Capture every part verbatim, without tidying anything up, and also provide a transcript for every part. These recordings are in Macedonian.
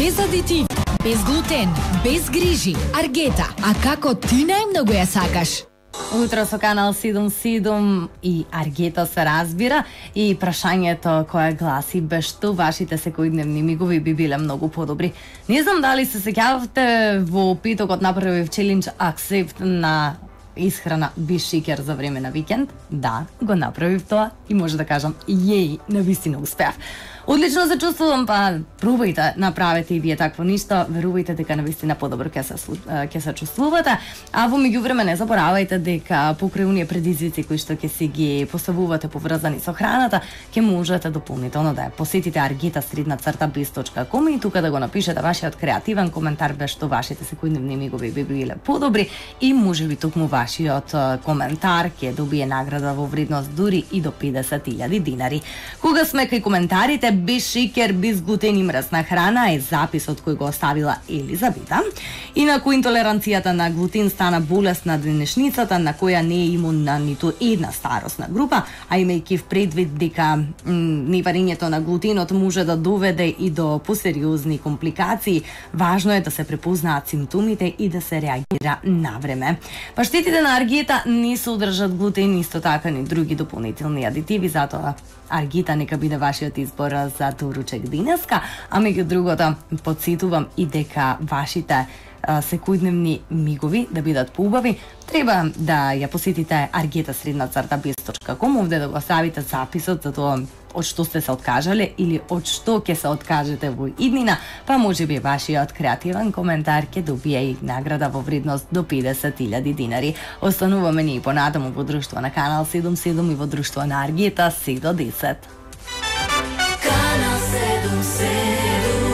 без адитиви, без глутен, без грижи. Аргета, а како ти најмногу ја сакаш? Утро со Канал седум седум и Аргета се разбира и прашањето кое гласи без што вашите секојдневни мигови би биле многу подобри. Не знам дали се сеќавате во петокот направив челендж акцепт на исхрана без шеќер за време на викенд. Да, го направив тоа и може да кажам јеј, навистина успеав. Одлично се чувствувам, па пробајте, направете и вие такво ништо, верувајте дека навистина подобро ќе се ќе се чувствувате, а во меѓувреме не заборавајте дека покрај оние предизвици кои што ќе си ги поставувате поврзани со храната, ќе можете дополнително да ја посетите аргета средна црта без точка ком и тука да го напишете вашиот креативен коментар без што вашите секојдневни мигови би биле подобри и можеби токму вашиот коментар ќе добие награда во вредност дури и до педесет илјади динари. Кога сме кај коментарите, без шеќер, без глутен и мрсна храна е записот кој го оставила Елизабета. Инаку интолеранцијата на глутен стана болест на денешницата на која не е имунна ниту една старосна група, а имајќи в предвид дека неварењето на глутенот може да доведе и до посериозни компликации, важно е да се препознаат симптомите и да се реагира на време. Паштетите на Аргета не содржат глутен, исто така ни други дополнителни адитиви, затоа Аргета нека биде вашиот избор за доручек денеска, а меѓу другото потсетувам и дека вашите секојдневни мигови да бидат поубави, треба да ја посетите аргета средна црта без точка ком, овде да го оставите записот за тоа од што сте се откажале или од што ќе се откажете во иднина, па можеби вашиот креативен коментар ќе добие и награда во вредност до педесет илјади динари. Остануваме ние понатаму во друштво на Канал седум седум и во друштво на Аргета се до десет. Канал седум седум.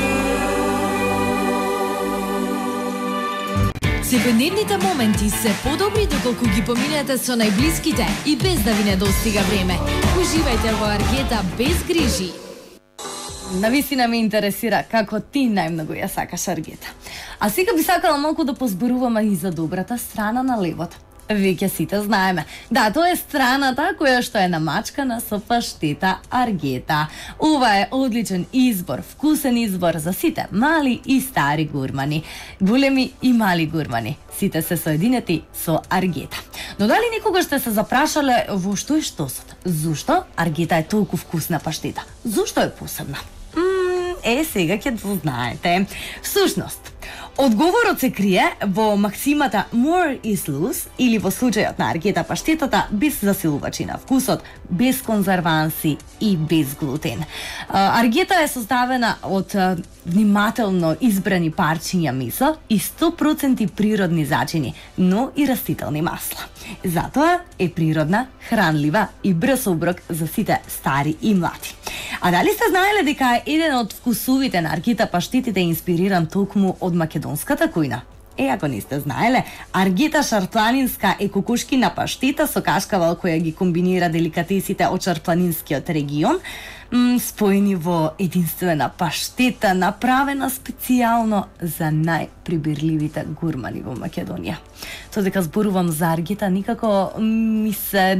Секојдневните моменти се подобри доколку ги поминете со најблиските и без да ви недостига време. Уживајте во Аргета без грижи. Навистина ме интересира како ти најмногу ја сакаш Аргета. А сега би сакала малку да позборуваме и за добрата страна на левот. Веќе сите знаеме. Да, тоа е страната која што е намачкана со паштета Аргета. Ова е одличен избор, вкусен избор за сите мали и стари гурмани. Големи и мали гурмани. Сите се соединети со Аргета. Но дали никогаш сте се запрашале во што е штосот? Зошто Аргета е толку вкусна паштета? Зошто е посебна? Мм, е, сега ќе го знаете. Всушност, одговорот се крие во максимата more is loose или во случајот на Аргета паштетата без засилувачи на вкусот, без конзерванси и без глутен. Аргета е составена од внимателно избрани парчиња месо и сто проценти природни зачини, но и растителни масла. Затоа е природна, хранлива и брз оброк за сите стари и млади. А дали сте знаеле дека еден од вкусовите на Аргета паштетите е инспириран токму од македонската кујна? Е, ако не сте знаеле, Аргета шарпланинска е кокошкина паштета со кашкавал која ги комбинира деликатесите од шарпланинскиот регион, споени во единствена паштета направена специјално за најприбирливите гурмани во Македонија. Тоа дека зборувам за Аргета никако ми се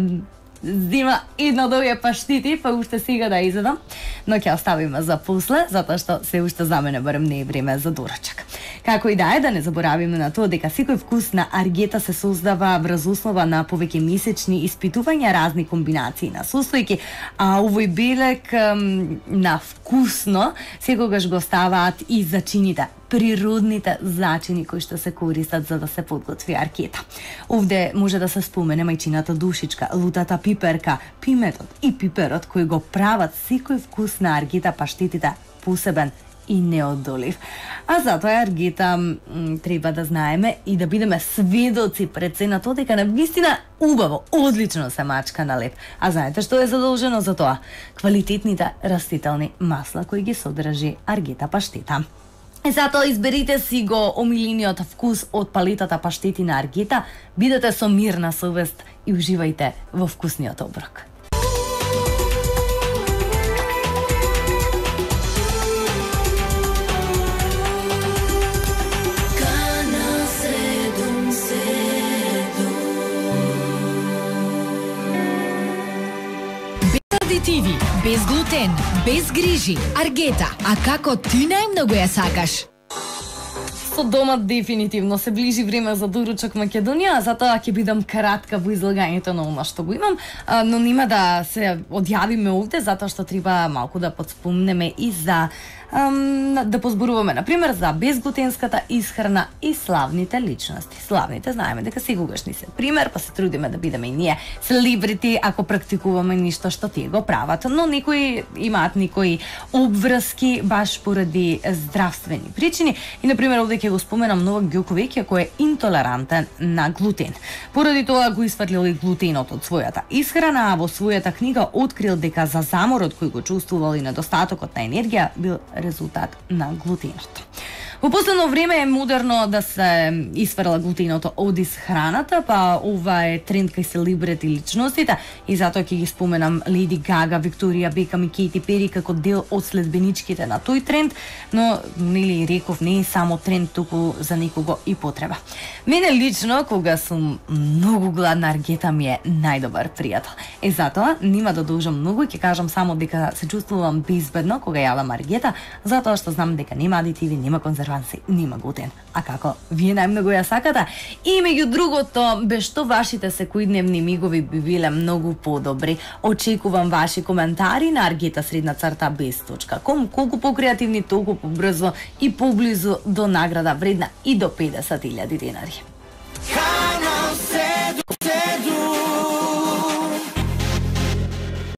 зима една од овие паштети, па уште сега да изедам, но ќе оставиме за после, затоа што се уште за мене барем не е време за доручак. Како и да е, да не заборавиме на тоа дека секој вкус на Аргета се создава врз основа на повеќе месечни испитувања, разни комбинации на состојки, а овој белек на вкусно секогаш го ставаат и зачините, природните зачини кои што се користат за да се подготви Аргета. Овде може да се спомене мајчината душичка, лутата пиперка, пиметот и пиперот кои го прават секој вкус на Аргета паштетите посебен и неодолив. А затоа Аргета треба да знаеме и да бидеме сведоци пред се на тоа дека навистина убаво, одлично се мачка на леп. А знаете што е задолжено за тоа? Квалитетните растителни масла кои ги содржи Аргета паштета. И затоа изберите си го омилениот вкус од палетата паштети на Аргета, бидете со мирна совест и уживајте во вкусниот оброк. Без адитиви, Без глутен, без грижи. Аргета, а како ти најмногу ја сакаш? Со дома дефинитивно се ближи време за доручок Македонија, затоа ќе бидам кратка во излагањето на она што го имам, но нема да се одјавиме овде затоа што треба малку да подспомнеме и за Um, да позборуваме, например, за безглутенската исхрана и славните личности. Славните знаеме дека секогаш ни се пример, па се трудиме да бидеме и ние селебрити ако практикуваме ништо што тие го прават, но некои имаат некои обврски баш поради здравствени причини и например овде ќе го споменам Новак Ѓоковиќ кој е интолерантен на глутен. Поради тоа го испатлил и глутенот од својата исхрана, а во својата книга открил дека за заморот кој го чувствувал и недостатокот на енергија бил резултат на глутенот. Во последно време е модерно да се исфрла глутеното од исхраната, па ова е тренд кај селебрити личностите и затоа ќе ги споменам Леди Гага, Викторија Бекам и Кейти Пери како дел од следбеничките на тој тренд, но нели реков не е само тренд, туку за некого и потреба. Мене лично кога сум многу гладна, аргета ми е најдобар пријател. Е затоа нема да должам многу и ќе кажам само дека се чувствувам безбедно кога јадам аргета, затоа што знам дека нема адитиви, нема конзерванси, нема глутен. А како вие најмногу ја сакате? И меѓу другото, без што вашите секојдневни мигови би биле многу подобри. Очекувам ваши коментари на аргета средна црта без точка ком. Колку покреативни, толку побрзо и поблизу до награда вредна и до педесет илјади денари.